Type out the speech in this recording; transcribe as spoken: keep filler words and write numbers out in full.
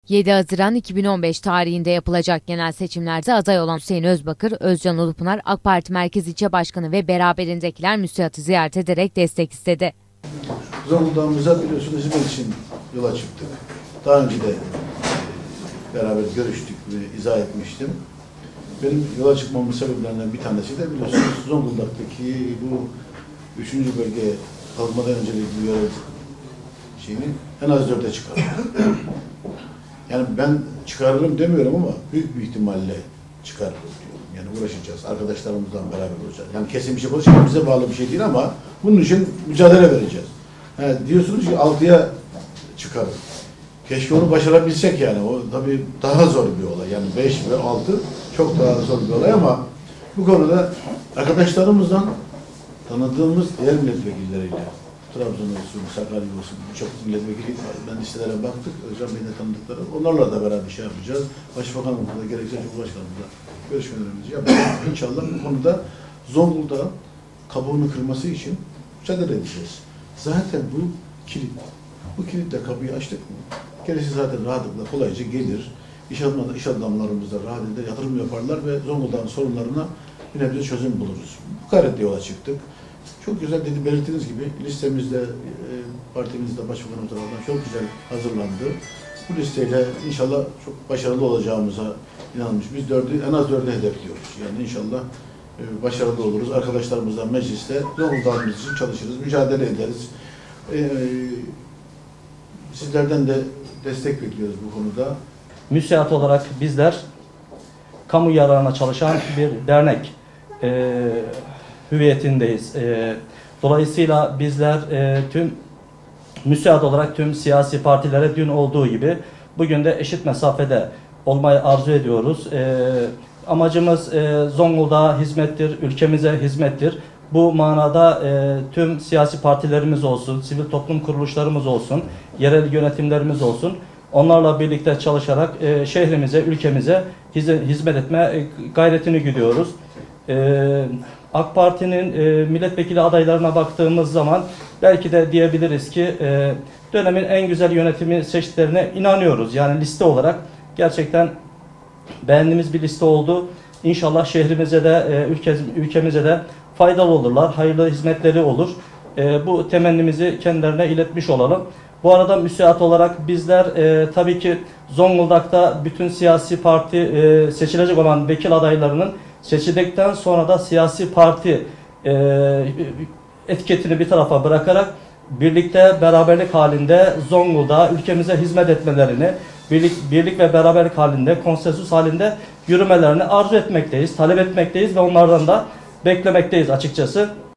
yedi Haziran iki bin on beş tarihinde yapılacak genel seçimlerde aday olan Hüseyin Özbakır, Özcan Ulupınar, AK Parti Merkez İlçe Başkanı ve beraberindekiler müsiatı ziyaret ederek destek istedi. Zonguldak'ımıza biliyorsunuz hizmet için yola çıktık. Daha önce de beraber görüştük ve izah etmiştim. Benim yola çıkmamın sebeplerinden bir tanesi de biliyorsunuz Zonguldak'taki bu üçüncü bölge kalkmadan öncelikli görev şeyini en az dörde çıkardım. Yani ben çıkarırım demiyorum ama büyük bir ihtimalle çıkarırım diyorum. Yani uğraşacağız, arkadaşlarımızla beraber olacağız. Yani kesin bir şey konuşacağız, bize bağlı bir şey değil ama bunun için mücadele vereceğiz. Yani diyorsunuz ki altıya çıkarım. Keşke onu başarabilsek yani. O tabii daha zor bir olay. Yani beş ve altı çok daha zor bir olay ama bu konuda arkadaşlarımızdan tanıdığımız diğer milletvekilleriyle, Trabzon olsun, Sakarya olsun, birçok milletvekili var. Ben listelere baktık, Özcan Bey'le tanıdıkları. Onlarla da beraber şey yapacağız. Başbakanımızla, gerekirse Cumhurbaşkanımızla görüşmelerimizi yapacağız. İnşallah bu konuda Zonguldak'ın kabuğunu kırması için mücadele edeceğiz. Zaten bu kilit. Bu kilitle kapıyı açtık mı? Gerisi zaten rahatlıkla, kolayca gelir. İş, adamlar, iş adamlarımız da rahat eder, yatırım yaparlar ve Zonguldak'ın sorunlarına bir nebze çözüm buluruz. Bu gayretle yola çıktık. Çok güzel dedi, belirttiğiniz gibi listemizde, e, partimizde başbakanımız tarafından çok güzel hazırlandı. Bu listeyle inşallah çok başarılı olacağımıza inanmış. Biz dördü, en az dördü hedefliyoruz. Yani inşallah e, başarılı oluruz. Arkadaşlarımızla mecliste Zonguldak'ımız için çalışırız, mücadele ederiz. E, sizlerden de destek bekliyoruz bu konuda. Müsiat olarak bizler kamu yararına çalışan bir dernek e, hüviyetindeyiz. E, dolayısıyla bizler e, tüm müsiat olarak tüm siyasi partilere dün olduğu gibi bugün de eşit mesafede olmayı arzu ediyoruz. E, amacımız e, Zonguldak'a hizmettir, ülkemize hizmettir. Bu manada e, tüm siyasi partilerimiz olsun, sivil toplum kuruluşlarımız olsun, yerel yönetimlerimiz olsun, onlarla birlikte çalışarak e, şehrimize, ülkemize hizmet etme e, gayretini güdüyoruz. E, AK Parti'nin e, milletvekili adaylarına baktığımız zaman belki de diyebiliriz ki e, dönemin en güzel yönetimi seçtiklerine inanıyoruz. Yani liste olarak gerçekten beğendiğimiz bir liste oldu. İnşallah şehrimize de, e, ülke, ülkemize de faydalı olurlar, hayırlı hizmetleri olur. E, bu temennimizi kendilerine iletmiş olalım. Bu arada müsiat olarak bizler e, tabii ki Zonguldak'ta bütün siyasi parti e, seçilecek olan vekil adaylarının seçildikten sonra da siyasi parti e, etiketini bir tarafa bırakarak birlikte beraberlik halinde Zonguldak'a, ülkemize hizmet etmelerini, birlik, birlik ve beraberlik halinde, konsensüs halinde yürümelerini arzu etmekteyiz, talep etmekteyiz ve onlardan da beklemekteyiz açıkçası.